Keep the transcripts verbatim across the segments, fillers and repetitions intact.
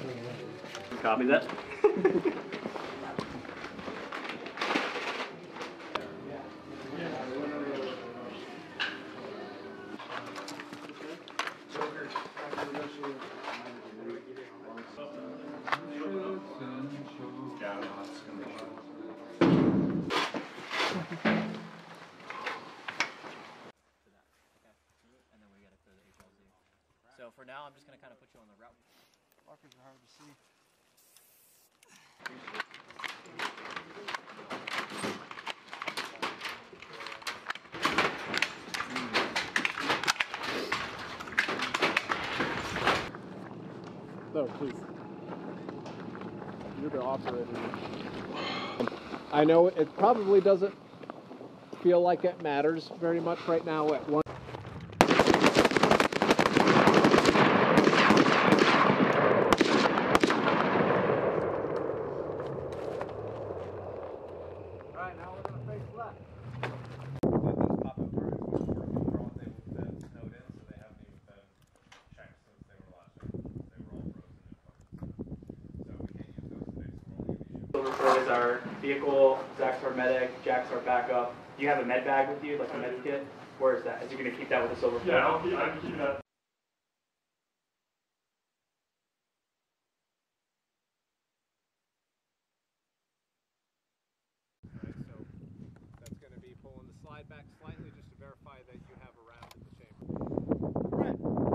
Copy that. So for now, I'm just going to kind of put you on the route. Markers are hard to see. No, please. You're the operator. I know it probably doesn't feel like it matters very much right now at one. Is our vehicle, Zach's our medic, Jack's our backup. Do you have a med bag with you, like a med kit? Where is that? Is you going to keep that with the silver? Yeah, I'll keep, I can keep that. Alright, so that's going to be pulling the slide back slightly just to verify that you have a round in the chamber. Right.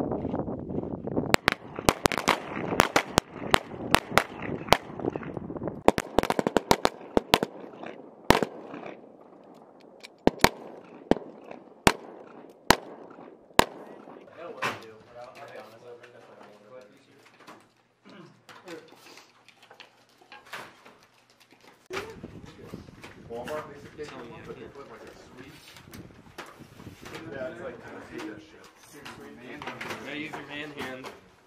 Walmart basically, but they put like a sweet. Yeah, it's like kind of see that shit. Man hand. You gotta use your man hand.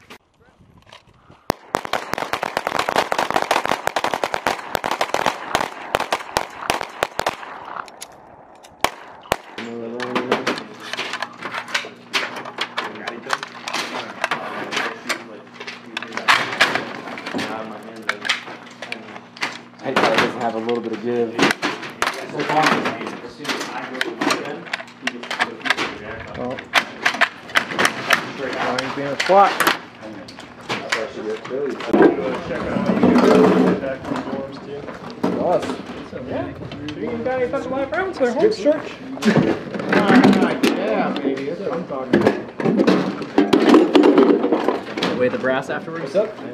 I hate that it doesn't have a little bit of give. Oh. Oh, he's being a twat. Us. Yeah. You got any fucking live rounds there, home church? Yeah, baby. That's what I'm talking about. Weigh the brass afterwards? What's up?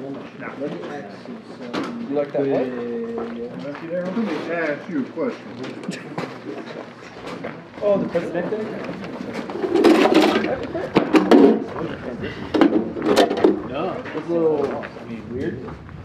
You like that what? Let me ask you a question. Oh, the Presidente? No. It's a little, I mean, weird.